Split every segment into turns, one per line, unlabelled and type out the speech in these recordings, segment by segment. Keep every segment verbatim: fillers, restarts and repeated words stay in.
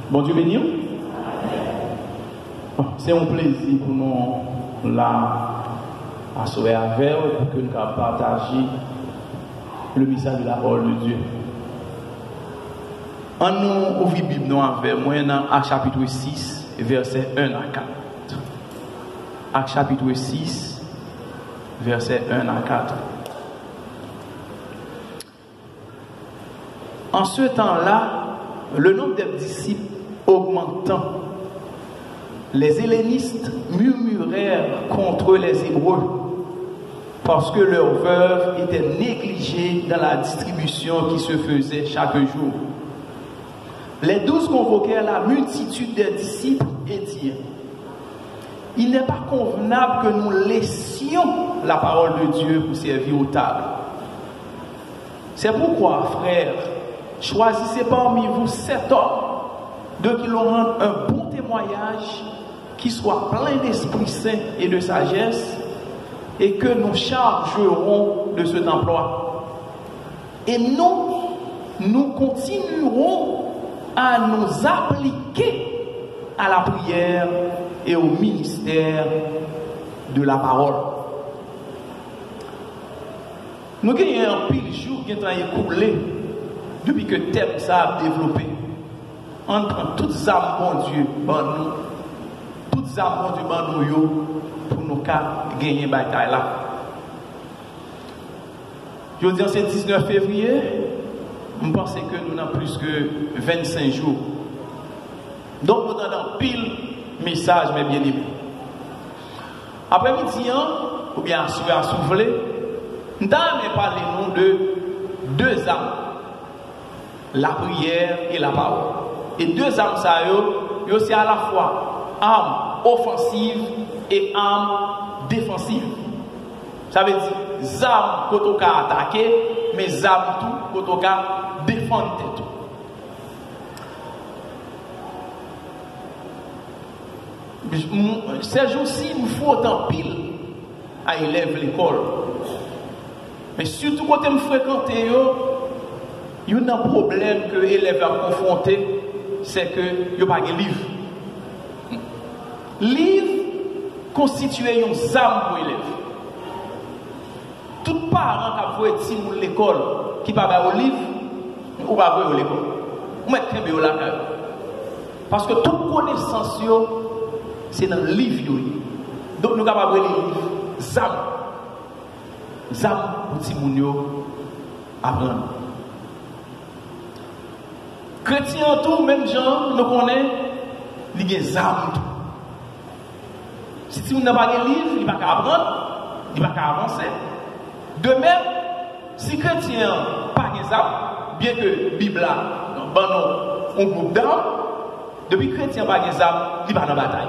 Bon Dieu béni. C'est un plaisir pour nous là à sauver avec vous pour que nous puissions partager le message de la parole de Dieu. En nous ouvrir la Bible avec moi dans Actes chapitre six, verset un à quatre. Actes chapitre six, verset un à quatre. En ce temps-là, le nombre des disciples augmentant, les hellénistes murmurèrent contre les Hébreux parce que leurs veuves étaient négligées dans la distribution qui se faisait chaque jour. Les douze convoquèrent la multitude des disciples et dirent: il n'est pas convenable que nous laissions la parole de Dieu pour servir aux tables. C'est pourquoi, frères, choisissez parmi vous sept hommes de qui l'on rende un bon témoignage, qui soit plein d'Esprit Saint et de sagesse, et que nous chargerons de cet emploi. Et nous, nous continuerons à nous appliquer à la prière et au ministère de la parole. Nous avons un pile jour qui est écoulé depuis que le thème ça a développé. On prend toutes les âmes, bon Dieu, bon nous, toutes les âmes, bon Dieu, bon nous, pour nous gagner la bataille là. Je veux dire, c'est le dix-neuf février, je pense que nous avons plus que vingt-cinq jours. Donc, nous avons pile message, mes bien-aimés. Après-midi, ou bien à souffler, nous avons parlé de deux âmes, la prière et la parole. Et deux âmes, ça y est aussi à la fois âme offensive et âme défensive. Ça veut dire âme quand on a attaqué, mais âme tout quand on a défendre tout. Ces jours-ci, il faut autant pile à élève l'école. Mais surtout quand je fréquente, il y a un problème que l'élève a confronté, c'est que il n'y a pas de livre. Livre constitue une âme pour l'élève. Tout parent qui a voué à l'école, qui ne va pas au livre, ou pas à l'école. Ou mettre très bien là. Parce que toute connaissance, c'est dans le livre. Donc nous sommes capables de lire les livres. Zam. Zam pour Timounio apprendre. Chrétien tout, même gens, nous connaissons, il y a des âmes. Si tu n'as pas de livre, il ne va pas apprendre, il ne va pas avancer. De même, si chrétien n'a pas de âmes, bien que la Bible a un groupe d'âmes, depuis que chrétien n'a pas de âmes, il va dans la bataille.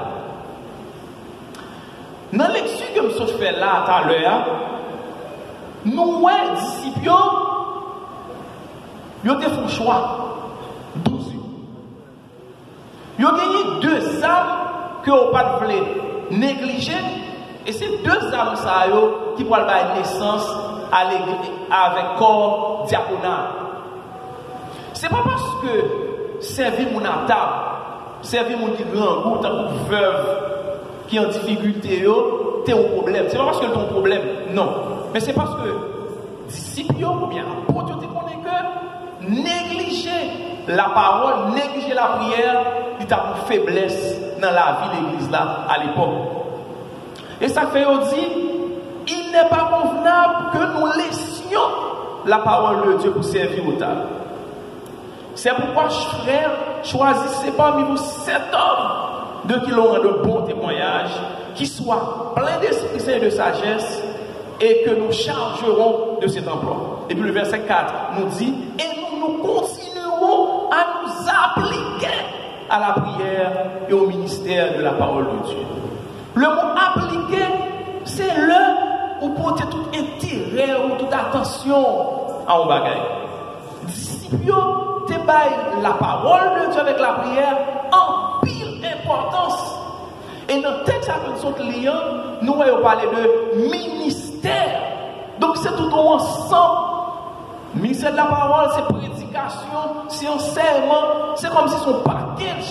Dans la lecture que je fais là tout à l'heure, nous, les disciples, ils ont fait un choix. douze. Ils ont gagné deux âmes que vous ne pouvez pas négliger. Et c'est deux âmes ça, qui pourraient avoir naissance à l'église avec corps diaconal. Ce n'est pas parce que servir mon table, servir mon grand goût, tant que veuve qui est en difficulté, tu as un problème. Ce n'est pas parce que tu as un problème, non. Mais c'est parce que disciples ou bien apôtres, tu connais que négliger la parole, négliger la prière, il y a une faiblesse dans la vie de l'église là à l'époque. Et ça fait aussi, il n'est pas convenable que nous laissions la parole de Dieu pour servir au table. C'est pourquoi, frères, choisissez parmi vous sept hommes de qui l'on rend de bons témoignages, qui soient pleins d'esprit saint et de sagesse, et que nous chargerons de cet emploi. Et puis le verset quatre nous dit, et nous nous continuerons à nous appliquer à la prière et au ministère de la parole de Dieu. Le mot appliquer, c'est le où porter tout intérêt ou toute attention à un bagage. Disciples, te baille la parole de Dieu avec la prière en pile importance. Et dans le texte avec son client, nous allons parler de ministère. Donc c'est tout ensemble. Ministère de la parole, c'est prédication, c'est enseignement, c'est comme si son package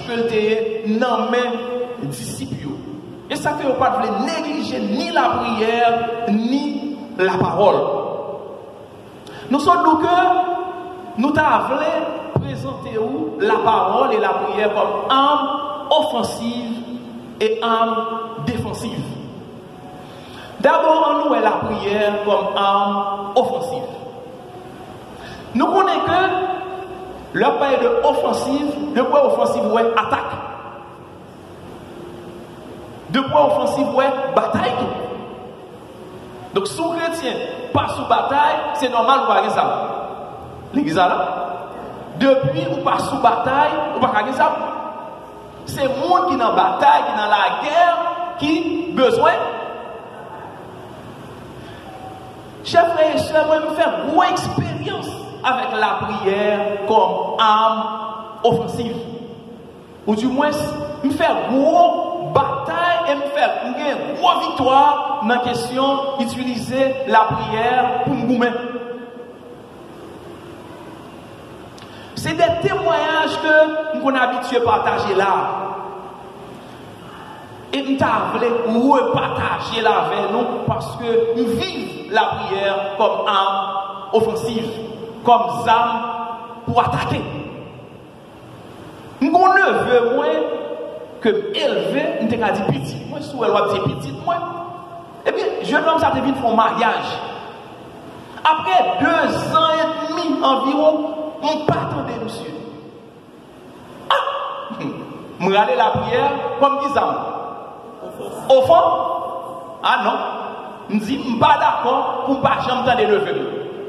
puisque le était non mais disciples. Et ça que vous ne pouvez pas négliger ni la prière ni la parole. Nous sommes donc que nous voulons présenter la parole et la prière comme arme offensive et arme défensive. D'abord, nous voyons la prière comme arme offensive. Nous connaissons que le point de offensive, le point offensif, ouais, attaque. De point offensif, ouais, bataille. Donc, sous chrétien, pas sous bataille, c'est normal, vous ne ça. L'église là. Depuis, ou pas sous bataille, ou pas ça. C'est le monde qui est dans la bataille, qui est dans la guerre, qui a besoin. Chers frères et sœurs, moi, je fais une grosse expérience avec la prière comme arme offensive. Ou du moins, je fais une grosse bataille et je fais une grosse victoire dans la question d'utiliser la prière pour me goumer. C'est des témoignages que nous sommes habitués à partager là. Et nous voulons repartager là avec nous parce que nous vivons la prière comme arme offensive, comme arme pour attaquer. Nous avons levé moins que élevé, nous avons dit petit. Moi, si vous avez dit petit, moi. Eh bien, jeune homme, ça devient un mariage. Après deux ans et demi environ, on pas attendre, monsieur. Ah! Je vais aller la prière comme disant. Au fond, ah non, je ne suis pas d'accord pour ne pas jamais lever.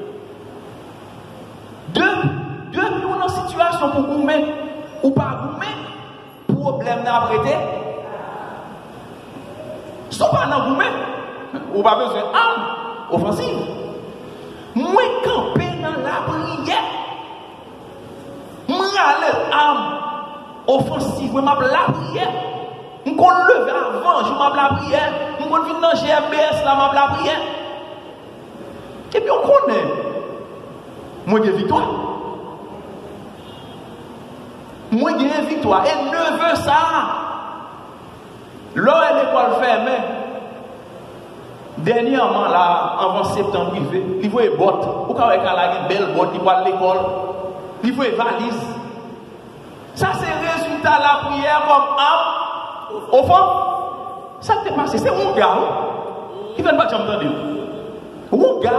Depuis, depuis on est en situation pour goumer ou pas goumer, problème n'a prêté. Si on pas dans goumer, ou pas besoin d'armes offensives. Moi, camper dans la prière. Moi, aller arme offensive, moi, la prière. Je me lever avant, je m'appelle la prière. Je me venir dans G M B S, là, je m'appelle la prière. Et puis on connaît. Moi, j'ai victoire. Moi, j'ai victoire. Et ne veut ça. Là, l'école fermée. Dernièrement, là, avant septembre, il faut une botte. Ou quand il y a une belle botte, il va à l'école. Il faut une valise. Ça, c'est le résultat de la prière comme âme. Au fond, ça t'est passé, c'est mon gars qui vient de battre m'entendre. Mon gars,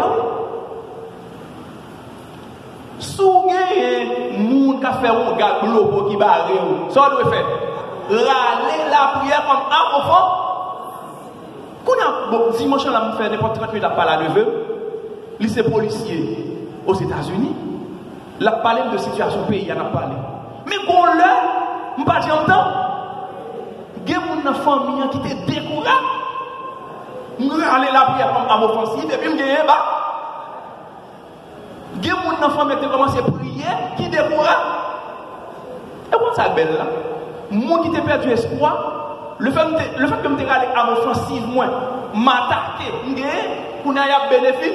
sous les gens qui fait un gars global qui va arriver, ça doit faire râler la prière comme un au fond. Quand on a dimanche, on a fait n'importe trente minutes à parler de eux, lycée policier aux États-Unis, la parlé de situation pays, on a parlé. Mais pour l'heure, on ne pas dire temps. Il y a une famille qui était découragée. Je vais aller la prière comme arme offensive et puis je vais bas. Il y a une famille qui a commencé à prier qui décourage. Et comment ça belle là? Moi qui t'ai perdu espoir, le fait, le fait que je suis allé à arme offensive, moi, m'attaquer, je vais pour un bénéfice.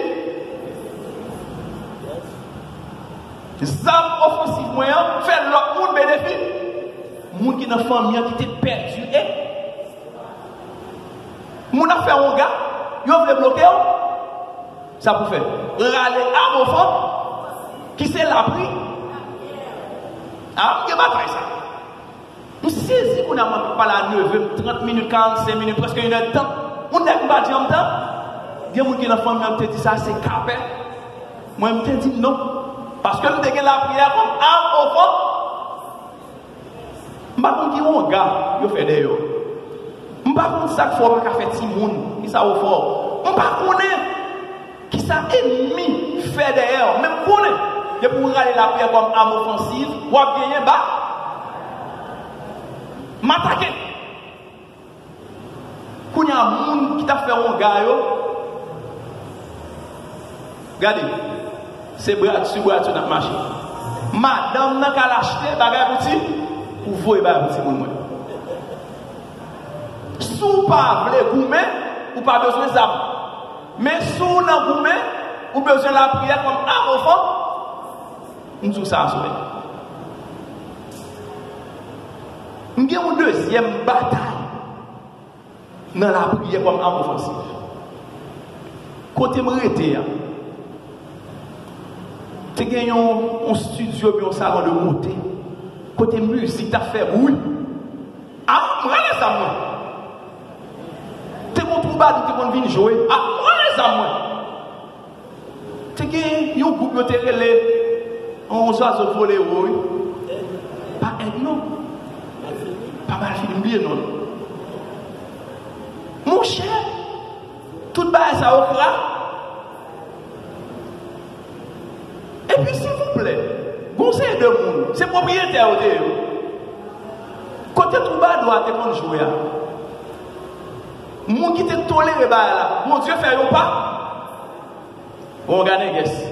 Les armes offensives, moi, faire l'autre bénéfice. Moun qui dans famille qui était perdu et moun a fait un gars yo veut bloquer ça pour faire râler à enfant qui c'est la pris ah il y a bataille ça nous saisi qu'on a pas la neuf trente minutes quarante-cinq minutes presque une heure de temps on n'est pas dit en temps il y a moun qui dans famille me dit ça c'est capé moi me dit non parce que me dégaine la prière comme à enfant. Je ne sais pas si un gars qui fait des choses. Je ne sais pas si ça fait des choses qui ça au fort. Je ne sais pas qui ça ennemi fait des choses. Même si je pour regarder la prière comme arme offensive, ou gagner bas, m'attaquer. Quand il y a un monde qui t'a fait un gars, regardez, c'est bras sur bras sur notre marché. Madame n'a qu'à l'acheter, bagage petit. Ou voyez pas petit monde. Si vous pas voulez goumer, ou pas besoin de ça. Mais si vous n'avez goumé, ou besoin de la prière comme un enfant, nous tout ça à sauver. Nous avons une deuxième bataille dans la prière comme arme offensive. Côté m'arrêter, tu as gagné un studio et un salon de monter. Côté musique, tu as fait oui. Ah, moi, les amis. Tu as un troubadour qui vient jouer. Ah, moi, les amis. Tu as gagné un groupe qui a relé. On oiseau volé, oui. Pas un non. Pas mal film, oubliez non. Mon cher, tout bas ça au cra. Et puis s'il vous plaît, conseil de monde, c'est propriétaire au dé. Côté tout bas doit être jouer. Mon qui te toléré là, mon Dieu fait ou pas. On regarde guess.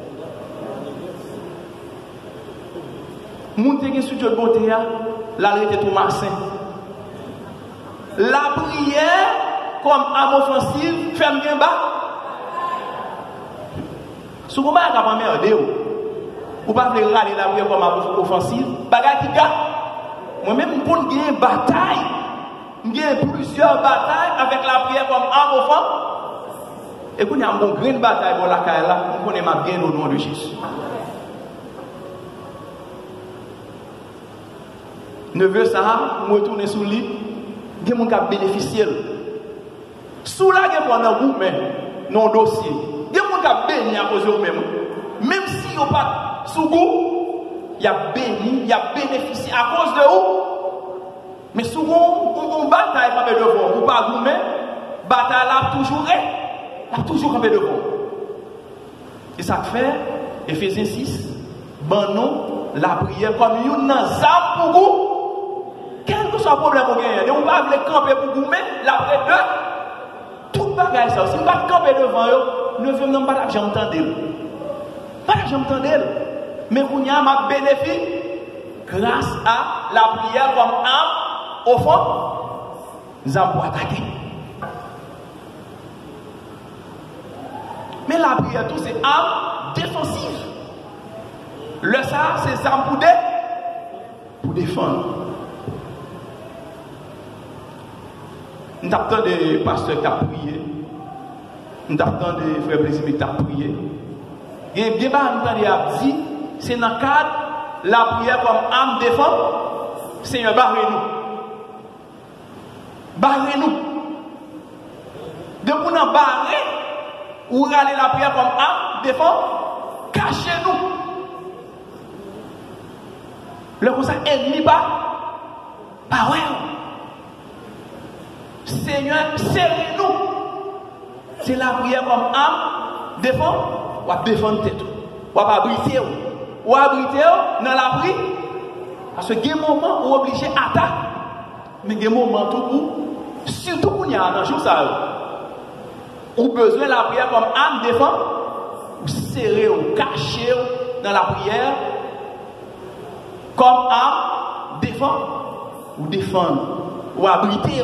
Mon te gen studio de beauté là, la réalité tout massin. La prière comme arme offensive, ferme bien bas. Si vous n'avez pas merdé, vous ne pouvez pas râler la prière comme arme offensive, bagay qui gâte. Moi-même, pour gagner une bataille, j'ai plusieurs batailles avec la prière comme arme offensive. Et quand il y a une grande bataille pour la caille là, on connaît ma bien au nom de Jésus. Neveu ça, je retourne sur lui, il y a mon qui bénéficié. Sous la guerre, on a vous même, non dossier. Il y a mon qui béni à cause de vous-même. Même si vous pas sous vous, il y a béni, il y a bénéficié à cause de vous. Mais souvent, on bataille pas devant, ou pas vous-même, bataille là toujours est, là toujours campé devant. Et ça fait, Ephésiens six, ben non, la prière comme une zap pour vous. Quel que soit le problème, on gagne. On va les camper pour vous, mais la prière de tout bagage ça. Si on va camper devant eux, ne venons pas l'argent entendre. Pas l'argent entendre. Mais vous y a ma bénéfice grâce à la prière comme arme au fond. Nous avons attaqué. Mais la prière, tout c'est arme défensive. Le ça, c'est arme pour, dé... pour défendre. Nous avons des pasteurs qui ont prié. Nous avons des frères Brésil qui ont prié. Et bien, nous avons dit, c'est dans le cadre de la prière comme arme défense. Seigneur, barrez-nous. Barrez-nous. De vous en barrer, ou râler la prière comme arme défense, cachez-nous. Le conseil ennemi pas. Pas ouais. Seigneur, serrez-nous. C'est la prière comme âme, défend, ou à défendre tête, ou à abriter, ou à abriter dans la prière. Parce que il y a des moments où on est obligé d'attaquer, mais il y a des moments où, surtout quand il y a un jour, ça, on a besoin de la prière comme âme, défend, ou serrer, ou cacher dans la prière, comme âme, défend, ou défendre, ou abriter.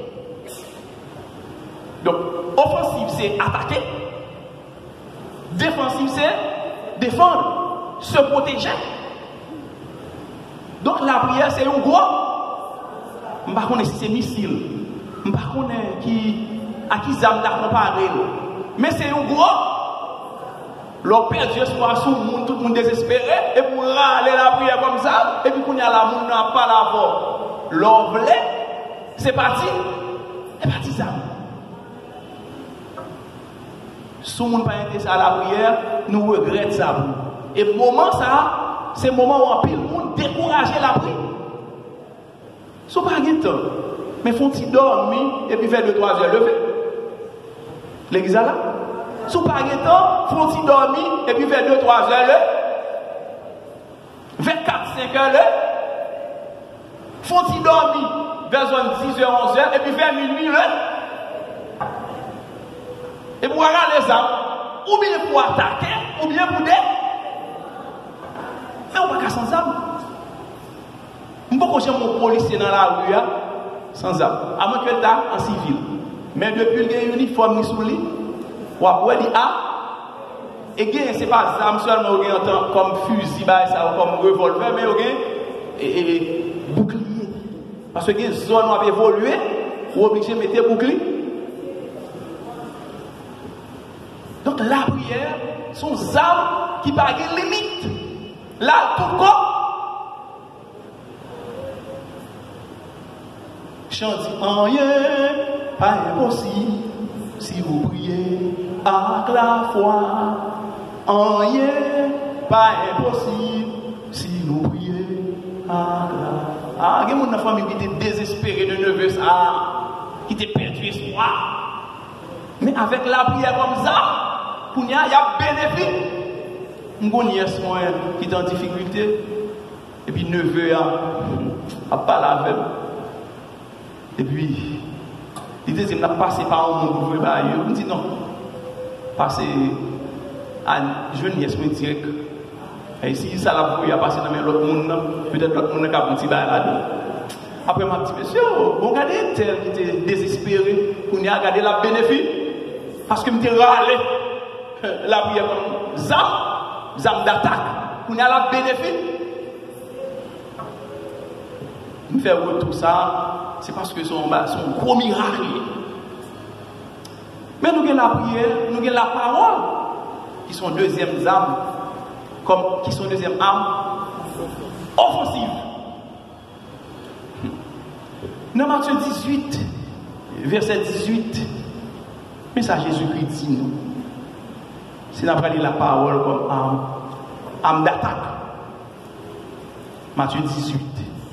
Donc, offensive, c'est attaquer. Défensive, c'est défendre, se protéger. Donc, la prière, c'est un gros. Je ne sais pas si c'est missile. Je ne sais pas qui, à qui ça m'a comparé. Mais c'est un gros. L'on perd Dieu soit sous le monde, tout le monde désespéré. Et pour râler la prière comme ça, et puis qu'on y a la monde n'a pas la voix. L'on voulait, c'est parti. C'est parti ça. Si on n'a pas intéressé à la prière, nous regrettons ça. Et le moment ça, c'est le moment où on pile le monde décourager la prière. Si on n'a pas de temps, mais faut-il dormir et puis faire deux trois heures lever. L'église là. Si on n'a pas de temps, faut-il dormir et puis faire deux trois heures lever. vingt-quatre cinq heures lever. Faut-il dormir vers dix heures onze heures et puis faire minuit lever. Et pour avoir les armes, ou bien pour attaquer, ou bien pour des. Mais on ne peut pas sans armes. On ne peut pas chercher mon policier dans la rue sans armes. À moins que l'État en civil. Mais depuis qu'il y a un uniforme sous lui, ou après il a. Et ce n'est pas armes seulement comme fusil, comme revolver, mais il y a bouclier. Parce que les zones ont évolué, ou obligé de mettre bouclier. Donc la prière sont des âmes qui pas de limite. Là, tout corps. Chante rien, pas impossible si vous priez avec la foi. Rien, pas impossible si nous prions avec la foi. Ah, il y a une famille qui était désespérée de neveu, qui était perdu espoir. Mais avec la prière comme ça, il y a bénéfice. Je connais moi qui est en difficulté. Et puis neveu a pas la veille. Et puis, il dit, il a passé par un monde pour faire. Je dis non. Passer à jeunesse direct. Et si ça l'a pris à passer dans l'autre monde, peut-être l'autre monde a un petit bail là-dedans. Après, ma petite monsieur, bon, regardez, tel qui était désespéré, pour y regarder la bénéfice. Parce que je me râlé la prière comme zam, zam d'attaque, pour y la bénéfice. Je me fais tout ça, c'est parce que c'est un gros miracle. Mais nous avons la prière, nous avons la parole, qui sont deuxième âme. Comme qui sont deuxième arme offensive. Dans Matthieu dix-huit, verset dix-huit, mais ça Jésus-Christ dit nous. C'est d'après la parole comme arme, arme d'attaque. Matthieu dix-huit,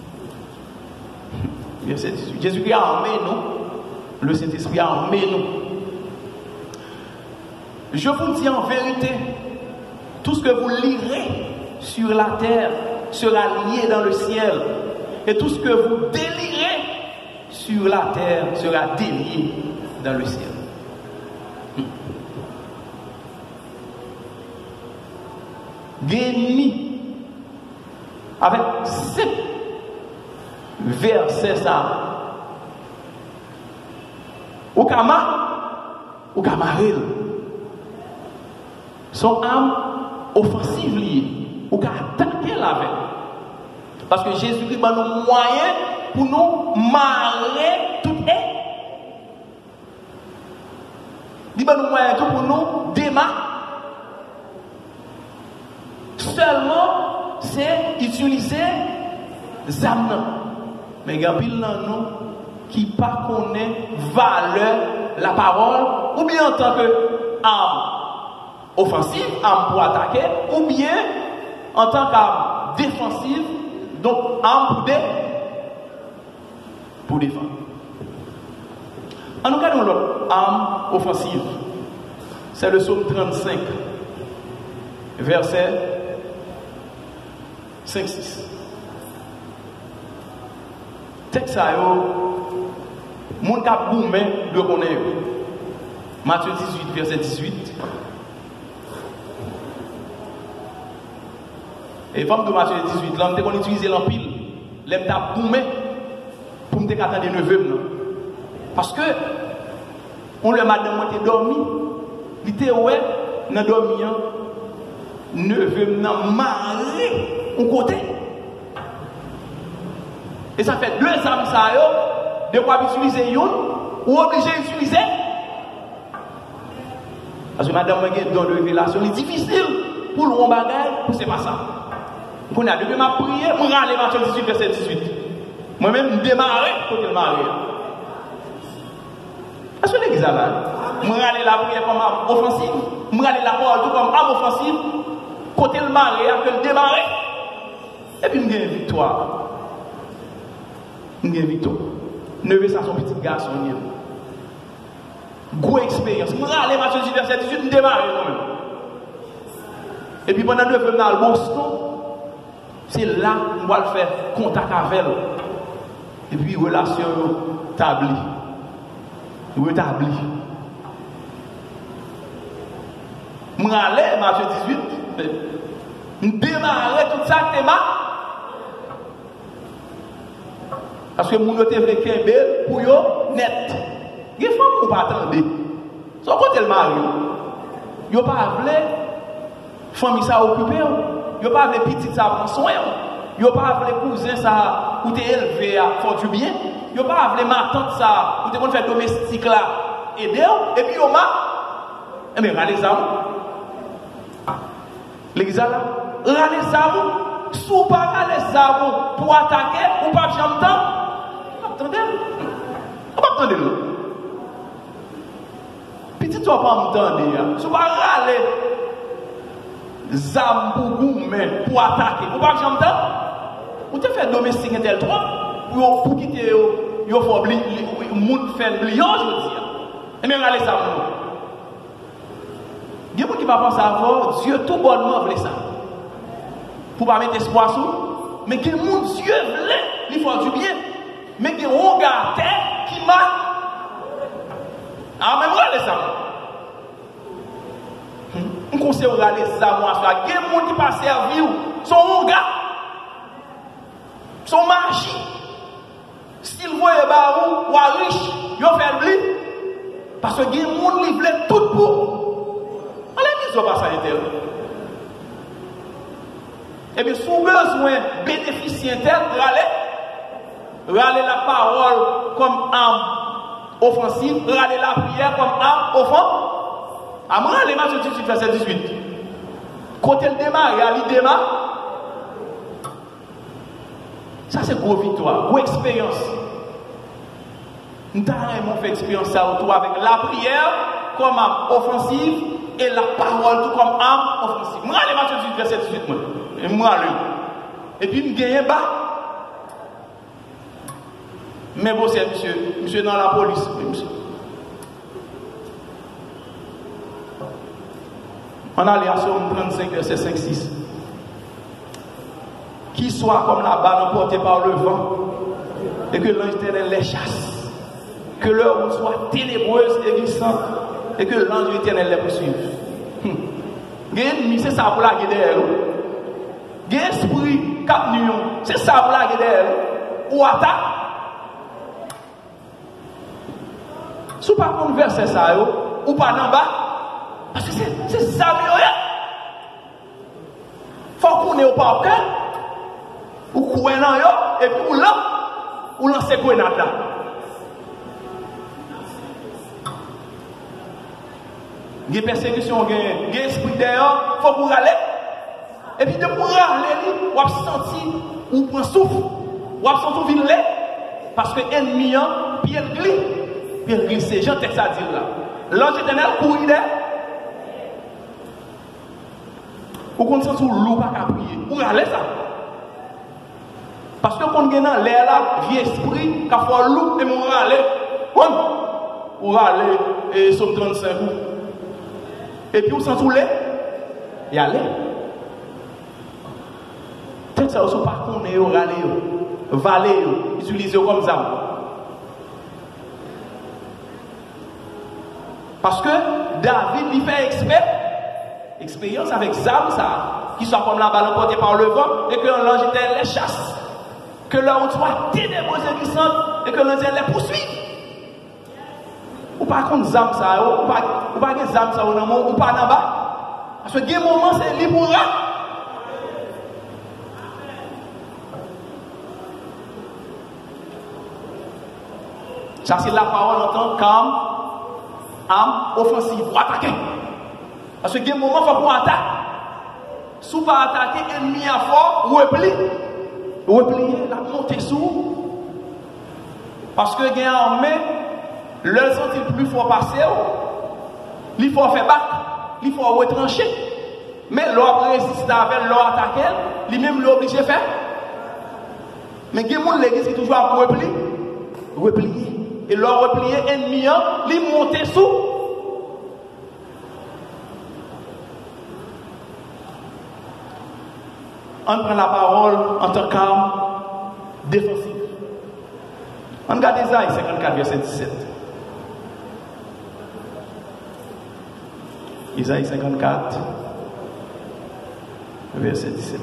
verset dix-huit. Jésus-Christ a armé nous, le Saint-Esprit a armé nous. Je vous dis en vérité, tout ce que vous lirez sur la terre sera lié dans le ciel. Et tout ce que vous délirez sur la terre sera délié dans le ciel. Guéni avec sept versets ça. Ou kama, ou kamaril. Son âme offensive liée, ou qu'à attaquer la veille. Parce que Jésus-Christ a nos moyens pour nous marrer tout est. Il a nos moyens pour nous démarrer. Seulement, c'est utiliser les âmes. Mais il y a pile nous qui ne connaissent pas valeur la parole, ou bien en tant que âme offensive, arme pour attaquer, ou bien en tant qu'arme défensive, donc arme pour, dé... pour défendre. En nous regardons l'autre arme offensive, c'est le psaume trente-cinq, verset cinq six. Texte ça, mon cap boumé de connaître. Matthieu dix-huit, verset dix-huit. Et femme de Matthieu dix-huit, là, on utilise l'empile, l'aime t'a boumé pour me attendre des neveux. Parce que, on le madame moi t'es dormi, il était ouais, n'a dormi, neveu n'a marré au côté. Et ça fait deux âmes ça yo, de quoi utiliser une, ou obligé d'utiliser. Parce que madame moi dans de révélation, c'est difficile pour le bon bagage, pour c'est pas ça. Qu'on a depuis ma prière, je vais aller Matthieu dix-huit, verset dix-huit. Moi-même, je démarre pour le marier. Est-ce que l'église a là? Je vais aller la prière comme arme offensive. Je vais aller la parole comme arme offensive. Côté le marié, après le démarrer. Et puis, je gagne une victoire. Je gagne une victoire. Neveu, ça, son petit garçon. Grosse expérience. Je vais aller Matthieu dix-huit, verset dix-huit, je démarre moi-même. Et puis, pendant deux fois, je vais Boston. C'est là qu'on va le faire contact avec elle. Et puis, relation établie. Rétablie. Je vais aller Matthieu dix-huit. Je démarrer tout ça, théma. Parce que mon note est vrai pour yo net. Il faut qu'on pas attendre. Son côté le mari. Yo pas voulu famille ça occuper. Yo pas voulu petit ça prendre soin. Yo pas voulu cousin ça ou t'es élevé à faire du bien, yo pas avlé ma tante ça, ou t'es qu'on fait domestique là, aider, et puis yo ma, eh bien, râlez ça, l'église là, râlez ça, sous pas râlez ça pour attaquer, ou pas jamais temps, attendez, on va attendre là. Petit toi pas m'entendre, sous pas râler, zam pour goumen, pour attaquer, ou pas jamais temps, ou te fait domestique un tel trois, pour pour quitter yo, yo faut oublier, moun fait oublier, je dis. Et bien, allez ça. Il y a des gens qui ne vont pas savoir, Dieu tout bonnement voulait ça. Pour ne pas mettre espoir sur, mais que mon Dieu voulait, il faut du bien. Mais que on garde qui m'a. Ah, même allez ça. On conseille de regarder ça, moi, ça. Il y a des gens qui ne pas servir, son gars, son magie. S'il voit les barreaux ou à riche, il fait oublier. Parce que les gens qui veulent tout pour. On les dit pas ça interne. Et bien, si vous avez besoin de bénéficier interne, râlez. Râlez la parole comme arme offensive, râlez la prière comme arme offensive. À moi, les Matthieu dix-huit, verset dix-huit. Quand elle démarre, elle démarre. Ça, c'est une grosse victoire, une grosse expérience. Nous avons fait expérience ça autour avec la prière comme arme offensive et la parole tout comme arme offensive. Moi, les Matthieu dix-huit, verset dix-huit, moi. Et moi, lui. Et puis, je gagne bas. Mais bon, c'est monsieur, monsieur dans la police, monsieur. On a les Somme trente-cinq, verset cinq six. Qui soit comme la balle emportée par le vent, et que l'ange éternel les chasse. Que leur route soit ténébreuse et glissante, et que l'ange éternel les poursuive. Hum. C'est ça pour la guerre. L'esprit cap nuit, c'est ça pour la guerre. Ou attaque. Si vous ne pouvez pas verser ça, ou pas en bas, parce que c'est ça, il faut qu'on ait au parc, ou qu'on ait là, et puis ou là, ou lancer quoi là. Il y a persécution, il y a esprit d'ailleurs, il faut qu'on râle. Et puis de pour râler, on va sentir, ou prend souffle, on va sentir vite parce que l'ennemi, puis il glisse, puis il glisse, c'est Jean texte à dire là. L'ange éternel courir d'air. Ou qu'on sent sous l'eau pas qu'à prier. Ou râler ça. Parce que quand on est dans l'air là, vie esprit, qu'à faire l'eau et mon râler. Ou râler, et somme trente-cinq. Et puis, on sent sous l'air. Il y a l'air. Peut-être ça aussi, par contre, on est au râler, valer, utiliser comme ça. Parce que David, il fait expert, expérience avec Zam, ça, qui soit comme la balle emportée par le vent, et que l'ange les chasse. Que leur soit ténébreuse et glissante, et que l'ange les poursuive. Ou pas contre Zam, ça, ou pas ou pas Zam, ça, ou pas en bas. Parce que des moments, c'est libre. Ça, c'est la parole en tant qu'âme, âme offensive, pour attaquer. Parce que des moments, il faut qu'on attaque. Si on pas attaquer, ennemi à fort, repli. Replier, la montée sous. Parce que gain en main, le senti plus fort passer, il faut faire battre, il faut retrancher. Mais l'on résiste avec l'on attaquer, lui-même l'obligé de faire. Mais il y a des gens qui sont toujours à replier. Replier. Et l'on replier, ennemi, il monte sous. On prend la parole en tant qu'arme défensive. On regarde Isaïe cinquante-quatre, verset dix-sept. Isaïe cinquante-quatre, verset dix-sept.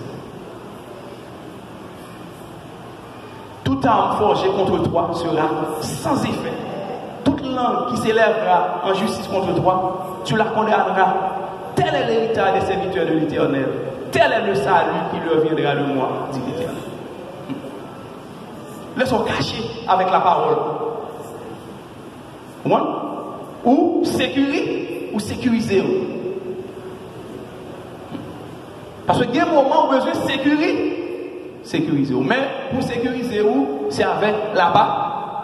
Toute arme forgée contre toi sera sans effet. Toute langue qui s'élèvera en justice contre toi, tu la condamneras. Tel est l'héritage des serviteurs de l'Éternel. Tel est le salut qui leur viendra de moi, dit l'Éternel. Laissons cacher avec la parole. Ou sécuriser, ou sécuriser. Parce qu'il y a un moment où besoin de sécuriser. Sécuriser. Mais pour sécuriser, c'est avec la parole.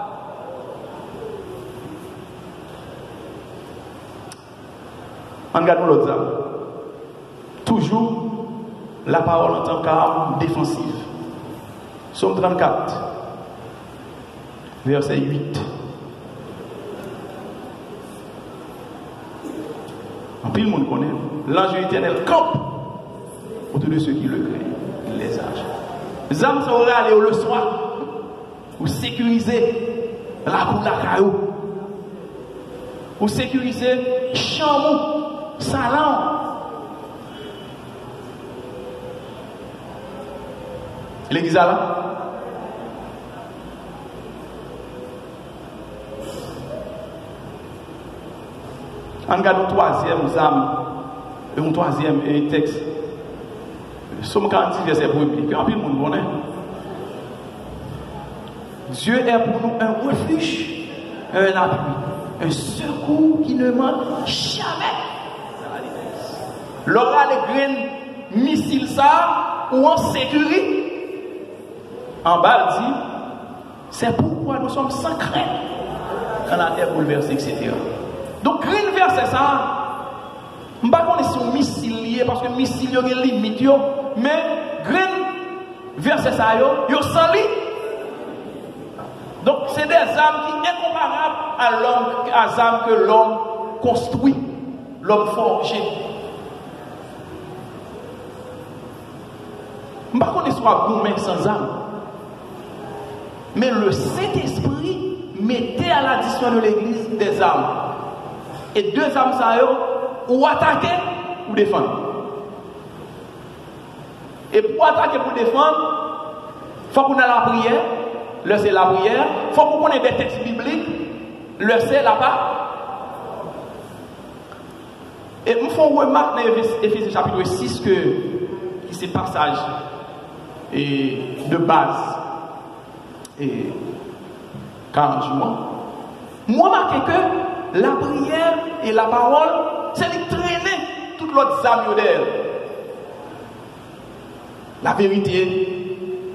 On regarde l'autre arme. Toujours la parole en tant qu'arme défensive. Somme trente-quatre, verset huit. En pile, le monde connaît. L'ange éternel campe autour de ceux qui le craignent, les âges. Les âmes sont allées le soir pour sécuriser la cour de la caillou, pour sécuriser chambre. Salon. L'église là. On regarde le troisième âme et un troisième texte. Somme quarante-six, verset premier. En plus, le monde connaît. Dieu est pour nous un refuge, un appui, un secours qui ne manque jamais. L'aura les graines missiles ça ou en sécurité en bas dit c'est pourquoi nous sommes sans crainte quand la terre bouleversée, et cetera. Donc graine verset ça je ne sais pas si c'est missile lié parce que missile il y a des limites mais graine verset ça yo yo sans li. Donc c'est des âmes qui sont incomparables à l'homme à âmes que l'homme construit, l'homme forgé. Je ne sais pas si soit gourmet sans âme. Mais le Saint-Esprit mettait à l'addition de l'église des âmes. Et deux âmes, ça y est, ou attaquer ou défendre. Et pour attaquer ou défendre, il faut qu'on ait la prière. Le c'est la prière. Il faut qu'on ait des textes bibliques. Le c'est là-bas. Et il faut remarquer dans Éphésiens chapitre six que c'est passage et de base et quarante jours. Moi, remarquez que la prière et la parole, c'est de traîner toute l'autre âme d'elle. La vérité,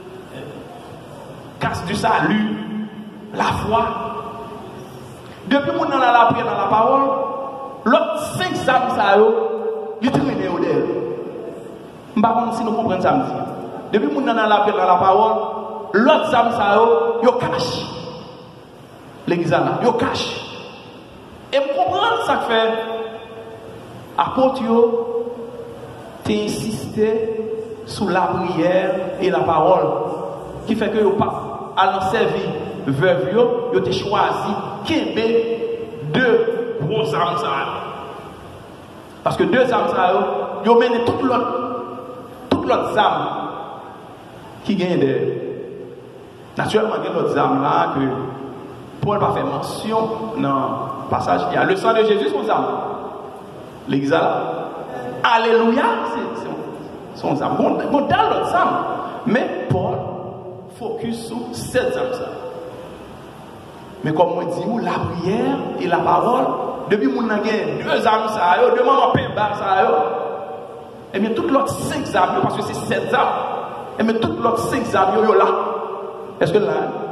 casse du salut, la foi. Depuis que nous avons la prière dans la parole, l'autre cinq âmes, ça y est, traîner d'elle. Je ne sais pas si nous comprenons ça. Depuis que nous avons la prière dans la parole, l'autre âme, ça y est, cache. L'église là, yo cache. Et vous comprenez ça que fait apôtre yo t'es insisté sur la prière et la parole qui fait que yo pas à servir veuve yo, yo t'es choisi kembe deux gros âmes ça. Parce que deux âmes ça yo, yo mène toute l'autre toute l'autre âme qui gagne des naturellement il y a d'autres âmes là que Paul va faire mention dans le passage. Il y a le sang de Jésus, son âme. L'église là. Alléluia, c'est son âme. Bon, bon dans l'autre âme. Mais Paul focus sur cette âme. Mais comme on dit, la prière et la parole, depuis que nous avons deux âmes, deux moments bas, et bien toutes l'autre cinq âmes, parce que c'est sept âmes, et bien toutes l'autre cinq âmes, yo là. Est-ce que là?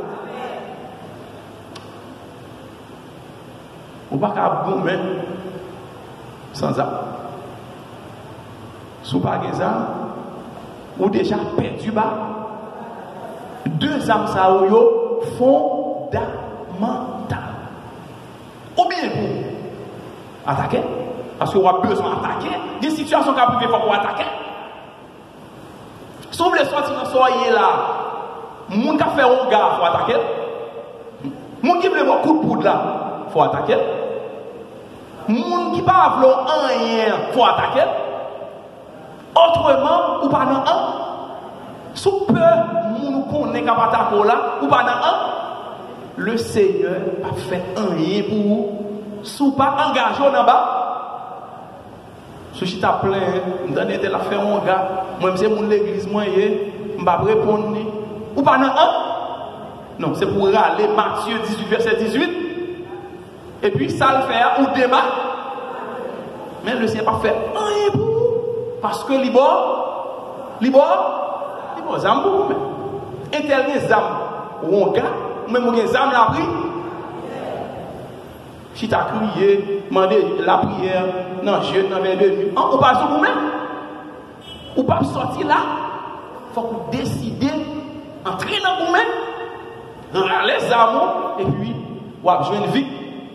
Ou pas qu'à gommer sans âme. Sous pas des âmes, ou déjà perdu bas. Deux âmes ça yo fondamentales. Ou bien pour attaquer, parce qu'on a besoin d'attaquer. Des situations qui peuvent faire pour attaquer. Si vous voulez sortir dans soyez là, moun qui a fait un gars, il faut attaquer. Moun qui veut un coup de poudre là, il faut attaquer. Moun qui pas vouloir rien, il faut attaquer. Autrement, ou pas dans un. Sous peu, moun connaît qu'à attaquer là, ou pas dans un. Le Seigneur a fait un rien pour vous. Sous pas engagé en bas. Si je t'ai plein, je t'ai fait un gars, moi, c'est mon l'église, moi, je ne vais pas répondre. Ou pas dans un. Non, c'est pour râler Matthieu dix-huit, verset dix-huit. Et puis ça le fait ou démarre. Mais le Seigneur n'a pas fait rien pour vous. Parce que libre, libre, libre, zam pour vous. Et tel que zam, ou on gars, ou même ou zam l'a pris. Si tu as crié, demandé la prière, non, je n'en vais de on passe sur vous-même. Ou pas sortir là. Il faut que vous décidez, entrer dans vous-même, les amours, et puis, vous avez joué une vie.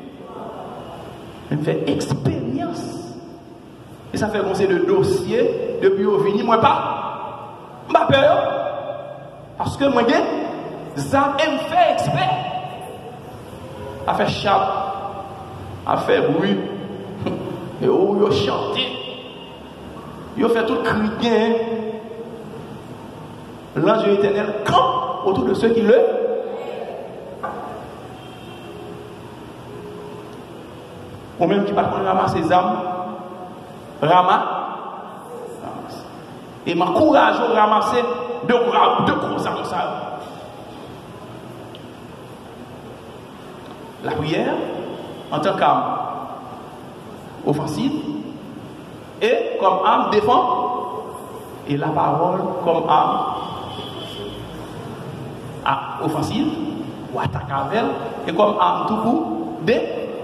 Vous faites expérience. Et ça fait conseil de dossier depuis au fini, moi pas. Je pas peur. Parce que moi, ça aime faire exprès. A fait chape, a fait bruit, et où yo chanté, yo fait tout crier. L'ange éternel campe autour de ceux qui le. Ou même qui partent ramasser ses âmes, ramasse. Et m'encourage à ramasser de gros, de gros âmes. La prière, en tant qu'âme offensive, et comme âme défend, et la parole comme âme offensive, ou attaque avec elle, et comme âme tout pour défendre.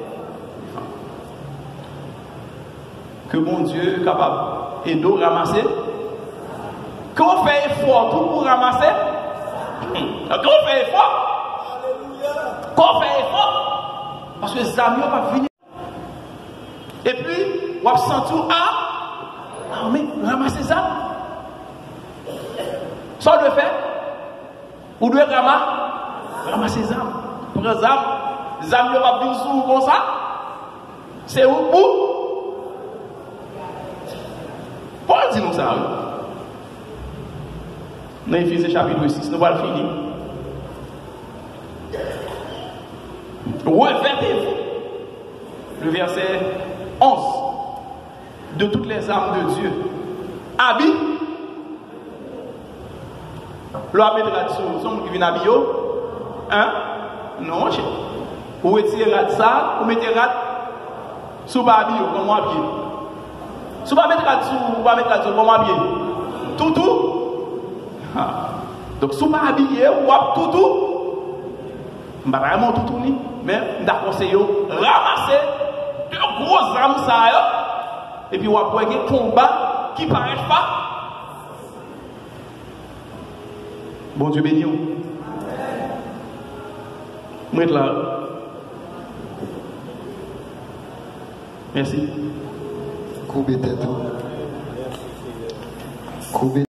Que mon Dieu est capable et de ramasser. Qu'on fait effort tout pour ramasser. Qu'on fait effort. Qu'on fait effort. Parce que les amis ne vont pas venir. Et puis, on va sentir à armer, ramasser ça. Ça le fait. Vous devez ramasser, ramasser les âmes. Pour les âmes, les âmes ne vont pas venir sous comme ça. C'est où pour. Paul dit nous ça. Dans Éphésiens chapitre six, nous allons finir. Revêtez-vous. Le verset onze. De toutes les âmes de Dieu. Habit. L'homme mettra dessus. Nous qui viennent habiller. Hein? Non, chef. Vous retirez ça, vous mettez sous habillé, comme moi habillé. Si vous ne mettez pas dessus, vous ne mettez pas dessus, vous habillé. Tout, tout. Donc, si vous ne habillé, vous avez tout, tout. Je ne vais pas vraiment tout, tout, mais je vais conseiller ramasser de gros âmes, et puis vous avez des combats qui ne paraissent pas. Bon Dieu béni. Vous êtes là. Merci.
Combien de temps? Combien